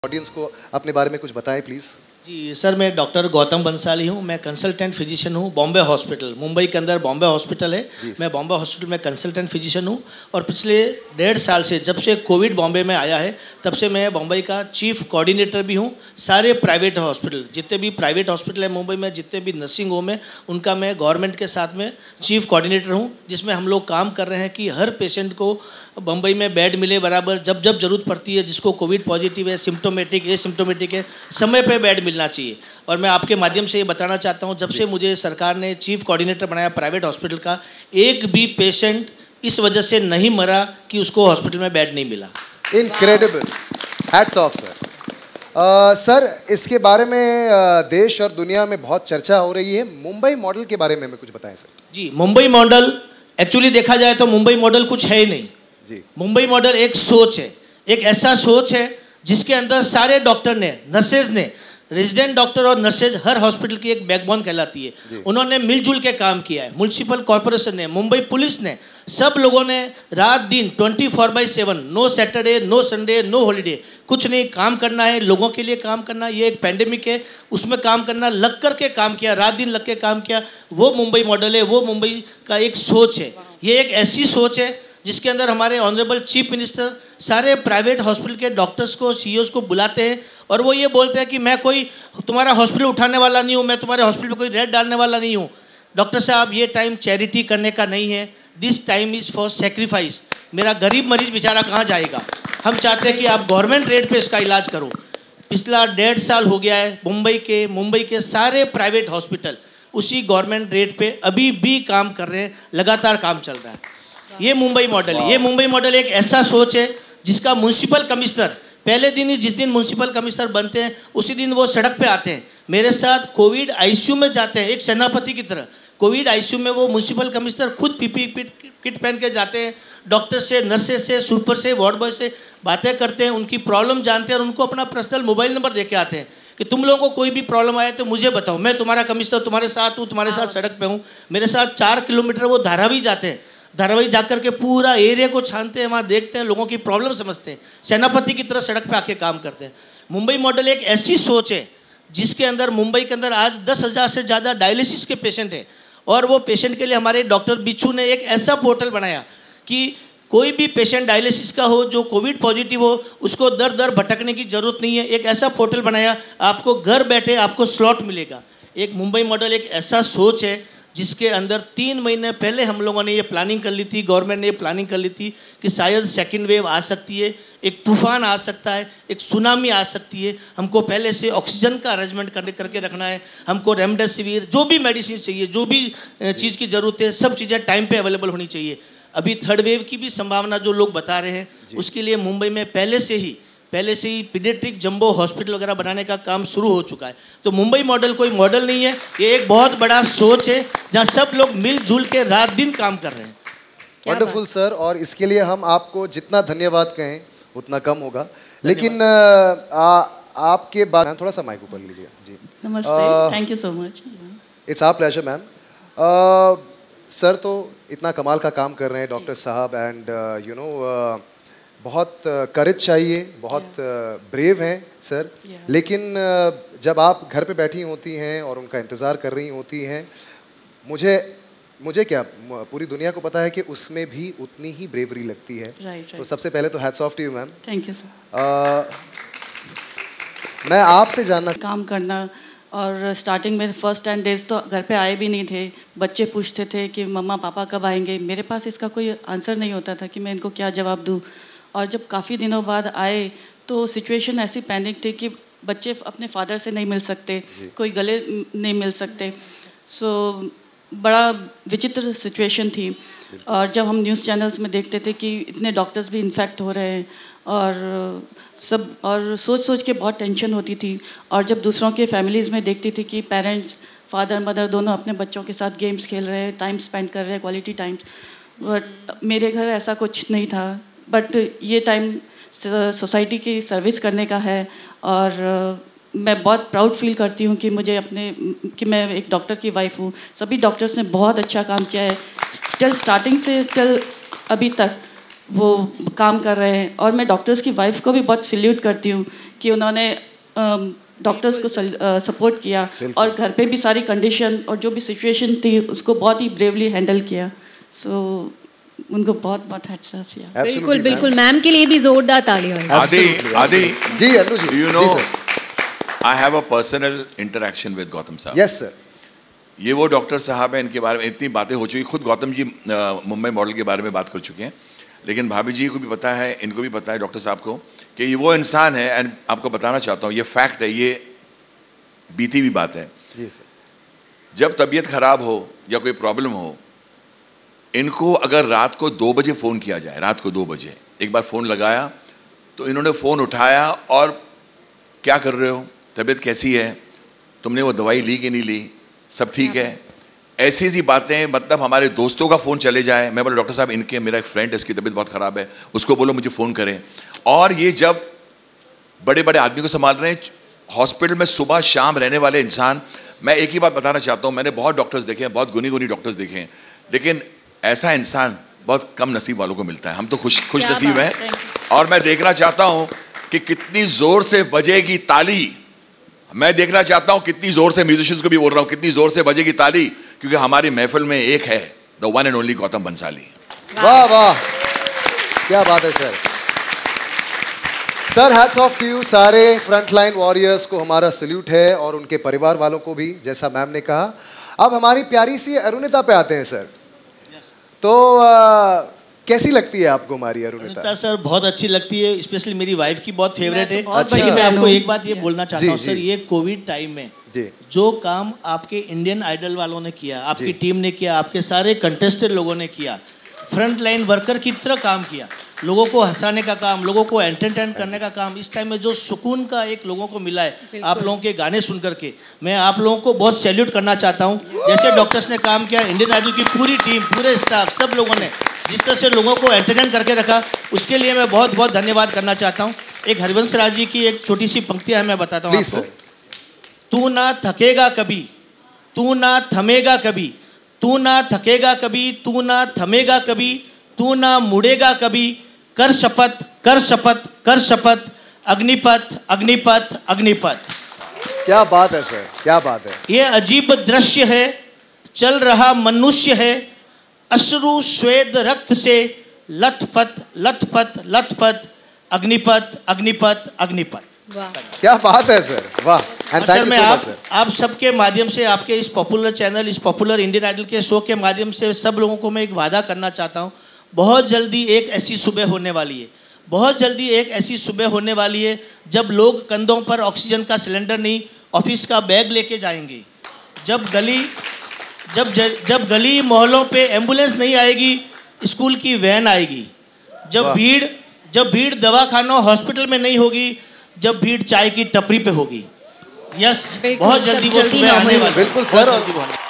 Audience को अपने बारे में कुछ बताएं प्लीज़। जी सर, मैं डॉक्टर गौतम बंसाली हूँ। मैं कंसल्टेंट फिजिशियन हूँ बॉम्बे हॉस्पिटल, मुंबई के अंदर बॉम्बे हॉस्पिटल है। मैं बॉम्बे हॉस्पिटल में कंसल्टेंट फिजिशियन हूँ और पिछले 1.5 साल से, जब से कोविड बॉम्बे में आया है, तब से मैं बॉम्बे का चीफ कोऑर्डिनेटर भी हूँ। सारे प्राइवेट हॉस्पिटल, जितने भी प्राइवेट हॉस्पिटल है मुंबई में, जितने भी नर्सिंग होम है, उनका मैं गवर्नमेंट के साथ में चीफ कोऑर्डिनेटर हूँ, जिसमें हम लोग काम कर रहे हैं कि हर पेशेंट को बम्बई में बेड मिले बराबर। जब जब ज़रूरत पड़ती है, जिसको कोविड पॉजिटिव है, सिम्टोमेटिक एसिम्टोमेटिक है, समय पे बेड मिलना चाहिए। और मैं आपके माध्यम से ये बताना चाहता हूँ, जब से मुझे सरकार ने चीफ कोऑर्डिनेटर बनाया प्राइवेट हॉस्पिटल का, एक भी पेशेंट इस वजह से नहीं मरा कि उसको हॉस्पिटल में बेड नहीं मिला। Incredible, hats off sir. Sir, इसके बारे में देश और दुनिया में बहुत चर्चा हो रही है। मुंबई मॉडल के बारे में हमें कुछ बताएं सर। जी, मुंबई मॉडल एक्चुअली देखा जाए तो मुंबई मॉडल कुछ है ही नहीं जी। मुंबई मॉडल एक सोच है, एक ऐसा सोच है जिसके अंदर सारे डॉक्टर ने, नर्सेज ने, रेजिडेंट डॉक्टर और नर्सेज हर हॉस्पिटल की एक बैकबोन कहलाती है। उन्होंने मिलजुल के काम किया है। म्युनिसिपल कॉर्पोरेशन ने, मुंबई पुलिस ने, सब लोगों ने रात दिन 24/7, no Saturday, no Sunday, no holiday, कुछ नहीं, काम करना है, लोगों के लिए काम करना। ये एक पैंडेमिक है, उसमें काम करना, लग कर के काम किया, रात दिन लग के काम किया। वो मुंबई मॉडल है, वो मुंबई का एक सोच है। ये एक ऐसी सोच है जिसके अंदर हमारे ऑनरेबल चीफ मिनिस्टर सारे प्राइवेट हॉस्पिटल के डॉक्टर्स को, सीईओज को बुलाते हैं और वो ये बोलते हैं कि मैं कोई तुम्हारा हॉस्पिटल उठाने वाला नहीं हूँ, मैं तुम्हारे हॉस्पिटल में कोई रेट डालने वाला नहीं हूँ। डॉक्टर साहब, ये टाइम चैरिटी करने का नहीं है, this time is for sacrifice. मेरा गरीब मरीज बेचारा कहाँ जाएगा? हम चाहते हैं कि आप गवर्नमेंट रेट पे इसका इलाज करो। पिछला 1.5 साल हो गया है, मुंबई के सारे प्राइवेट हॉस्पिटल उसी गवर्नमेंट रेट पे अभी भी काम कर रहे हैं, लगातार काम चल रहा है। ये मुंबई मॉडल है। ये मुंबई मॉडल एक ऐसा सोच है जिसका म्युनिसिपल कमिश्नर पहले दिन ही, जिस दिन म्युनिसिपल कमिश्नर बनते हैं उसी दिन वो सड़क पे आते हैं, मेरे साथ कोविड आईसीयू में जाते हैं, एक सेनापति की तरह। कोविड आईसीयू में वो म्युनिसिपल कमिश्नर खुद पीपी किट पहन के जाते हैं, डॉक्टर से, नर्सेज से, सुपर से, वार्ड बॉय से बातें करते हैं, उनकी प्रॉब्लम जानते हैं और उनको अपना पर्सनल मोबाइल नंबर दे के आते हैं कि तुम लोगों को कोई भी प्रॉब्लम आए तो मुझे बताओ, मैं तुम्हारा कमिश्नर तुम्हारे साथ हूँ, तुम्हारे साथ सड़क पे हूँ। मेरे साथ 4 किलोमीटर वो धारावी जाते हैं, धारावाही जाकर के पूरा एरिया को छानते हैं, वहाँ देखते हैं, लोगों की प्रॉब्लम समझते हैं, सेनापति की तरह सड़क पे आके काम करते हैं। मुंबई मॉडल एक ऐसी सोच है जिसके अंदर मुंबई के अंदर आज 10,000 से ज़्यादा डायलिसिस के पेशेंट हैं और वो पेशेंट के लिए हमारे डॉक्टर बिच्छू ने एक ऐसा पोर्टल बनाया कि कोई भी पेशेंट डायलिसिस का हो, जो कोविड पॉजिटिव हो, उसको दर दर भटकने की ज़रूरत नहीं है। एक ऐसा पोर्टल बनाया, आपको घर बैठे आपको स्लॉट मिलेगा। एक मुंबई मॉडल एक ऐसा सोच है जिसके अंदर 3 महीने पहले हम लोगों ने ये प्लानिंग कर ली थी, गवर्नमेंट ने ये प्लानिंग कर ली थी कि शायद सेकंड वेव आ सकती है, एक तूफान आ सकता है, एक सुनामी आ सकती है। हमको पहले से ऑक्सीजन का अरेंजमेंट करके रखना है, हमको रेमडेसिविर, जो भी मेडिसिन चाहिए, जो भी चीज़ की ज़रूरत है, सब चीज़ें टाइम पे अवेलेबल होनी चाहिए। अभी 3rd वेव की भी संभावना जो लोग बता रहे हैं, उसके लिए मुंबई में पहले से ही पीडियाट्रिक जंबो हॉस्पिटल वगैरह बनाने का काम शुरू हो चुका है। तो मुंबई मॉडल कोई मॉडल नहीं है, ये एक बहुत बड़ा सोच है जहाँ सब लोग मिलजुल के रात दिन काम कर रहे हैं। वंडरफुल सर, और इसके लिए हम आपको जितना धन्यवाद कहें उतना कम होगा। लेकिन आपके बाद थोड़ा सा माइक ऊपर लीजिए जी। नमस्ते, thank you so much. It's our pleasure ma'am. Sir तो इतना कमाल का काम कर रहे हैं डॉक्टर साहब, एंड यू नो बहुत करेज चाहिए, बहुत ब्रेव हैं सर। लेकिन जब आप घर पे बैठी होती हैं और उनका इंतज़ार कर रही होती हैं, मुझे क्या, पूरी दुनिया को पता है कि उसमें भी उतनी ही ब्रेवरी लगती है। तो सबसे पहले तो hats off to you ma'am. Thank you sir. मैं आपसे जानना, काम करना, और स्टार्टिंग में फर्स्ट 10 डेज तो घर पे आए भी नहीं थे। बच्चे पूछते थे कि मम्मा पापा कब आएंगे। मेरे पास इसका कोई आंसर नहीं होता था कि मैं इनको क्या जवाब दूँ। और जब काफ़ी दिनों बाद आए तो सिचुएशन ऐसी पैनिक थी कि बच्चे अपने फादर से नहीं मिल सकते, कोई गले नहीं मिल सकते। सो बड़ा विचित्र सिचुएशन थी। और जब हम न्यूज़ चैनल्स में देखते थे कि इतने डॉक्टर्स भी इन्फेक्ट हो रहे हैं और सोच के बहुत टेंशन होती थी। और जब दूसरों के फैमिलीज़ में देखती थी कि पेरेंट्स, फादर मदर दोनों अपने बच्चों के साथ गेम्स खेल रहे हैं, टाइम स्पेंड कर रहे हैं, क्वालिटी टाइम। बट मेरे घर ऐसा कुछ नहीं था। बट ये टाइम सोसाइटी की सर्विस करने का है और मैं बहुत प्राउड फील करती हूँ कि मैं एक डॉक्टर की वाइफ हूँ। सभी डॉक्टर्स ने बहुत अच्छा काम किया है, टिल स्टार्टिंग से टिल अभी तक वो काम कर रहे हैं। और मैं डॉक्टर्स की वाइफ को भी बहुत सल्यूट करती हूँ कि उन्होंने डॉक्टर्स को सपोर्ट किया और घर पे भी सारी कंडीशन और जो भी सिचुएशन थी उसको बहुत ही ब्रेवली हैंडल किया। सो उनको बहुत बहुत हैट्स ऑफ किया। बिल्कुल बिल्कुल, मैम के लिए भी जोरदार तालियां। Aadi ji Anu ji, you know I have a personal interaction with Gautam साहब। Yes sir. ये वो डॉक्टर साहब हैं, इनके बारे में इतनी बातें हो चुकी। खुद गौतम जी मुंबई मॉडल के बारे में बात कर चुके हैं, लेकिन भाभी जी को भी पता है, इनको भी पता है डॉक्टर साहब को कि ये वो इंसान है। एंड आपको बताना चाहता हूँ, ये फैक्ट है, ये बीती हुई बात है। जी सर। जब तबीयत खराब हो या कोई प्रॉब्लम हो, इनको अगर रात को 2 बजे फ़ोन किया जाए, रात को 2 बजे एक बार फ़ोन लगाया तो इन्होंने फ़ोन उठाया और क्या कर रहे हो, तबीयत कैसी है, तुमने वो दवाई ली कि नहीं ली, सब ठीक है, ऐसी सी बातें। मतलब हमारे दोस्तों का फ़ोन चले जाए, मैं बोला डॉक्टर साहब इनके, मेरा एक फ्रेंड है, इसकी तबीयत बहुत ख़राब है, उसको बोलो मुझे फ़ोन करें। और ये जब बड़े बड़े आदमी को संभाल रहे हैं, हॉस्पिटल में सुबह शाम रहने वाले इंसान। मैं एक ही बात बताना चाहता हूँ, मैंने बहुत डॉक्टर्स देखे हैं, बहुत गुनी गुनी डॉक्टर्स देखे हैं, लेकिन ऐसा इंसान बहुत कम नसीब वालों को मिलता है। हम तो खुश नसीब हैं। और मैं देखना चाहता हूँ कि कितनी ज़ोर से बजेगी ताली। मैं देखना चाहता हूँ कितनी ज़ोर से, म्यूजिशियंस को भी बोल रहा हूँ, कितनी ज़ोर से बजेगी ताली, क्योंकि हमारी महफिल में एक है, the one and only Gautam Bansali. वाह वाह, क्या बात है sir. Sir hats off to you. सारे फ्रंटलाइन वॉरियर्स को हमारा सल्यूट है और उनके परिवार वालों को भी, जैसा मैम ने कहा। अब हमारी प्यारी सी अरुणिता पे आते हैं सर। तो कैसी लगती है आपको हमारी अरुणिता? सर बहुत अच्छी लगती है, स्पेशली मेरी वाइफ की बहुत फेवरेट है। अच्छा। लेकिन मैं आपको एक बात ये बोलना चाहता हूँ सर, जी। ये कोविड टाइम में जी। जो काम आपके इंडियन आइडल वालों ने किया, आपकी टीम ने किया, आपके सारे कंटेस्टेड लोगों ने किया, फ्रंट लाइन वर्कर की तरह काम किया, लोगों को हंसाने का काम, लोगों को एंटरटेन करने का काम, इस टाइम में जो सुकून का एक लोगों को मिला है आप लोगों के गाने सुन करके, मैं आप लोगों को बहुत सैल्यूट करना चाहता हूँ। जैसे डॉक्टर्स ने काम किया, इंडियन आइडल की पूरी टीम, पूरे स्टाफ, सब लोगों ने जिस तरह से लोगों को एंटरटेन करके रखा, उसके लिए मैं बहुत बहुत धन्यवाद करना चाहता हूँ। एक हरिवंश राज जी की एक छोटी सी पंक्तियाँ मैं बताता हूँ आपको। तू ना थकेगा कभी, तू ना थमेगा कभी, तू ना थकेगा कभी, तू ना थमेगा कभी, तू ना मुड़ेगा कभी, कर शपथ कर शपथ कर शपथ, अग्निपथ अग्निपथ अग्निपथ। क्या बात है सर, क्या बात है। ये अजीब दृश्य है, चल रहा मनुष्य है, अश्रु श्वेत रक्त से लथपथ लथपथ लथपथ, अग्निपथ अग्निपथ अग्निपथ। क्या बात है सर, वाह। सर मैं आप सबके माध्यम से, आपके इस पॉपुलर चैनल, इस पॉपुलर इंडियन आइडल के शो के माध्यम से सब लोगों को मैं एक वादा करना चाहता हूँ, बहुत जल्दी एक ऐसी सुबह होने वाली है, बहुत जल्दी एक ऐसी सुबह होने वाली है जब लोग कंधों पर ऑक्सीजन का सिलेंडर नहीं, ऑफिस का बैग लेके जाएंगे। जब गली मोहल्लों पे एम्बुलेंस नहीं आएगी, स्कूल की वैन आएगी। जब भीड़ दवाखानों हॉस्पिटल में नहीं होगी, जब भीड़ चाय की टपरी पे होगी। यस, बहुत जल्दी वो सुबह आने वाली है। बिल्कुल सर।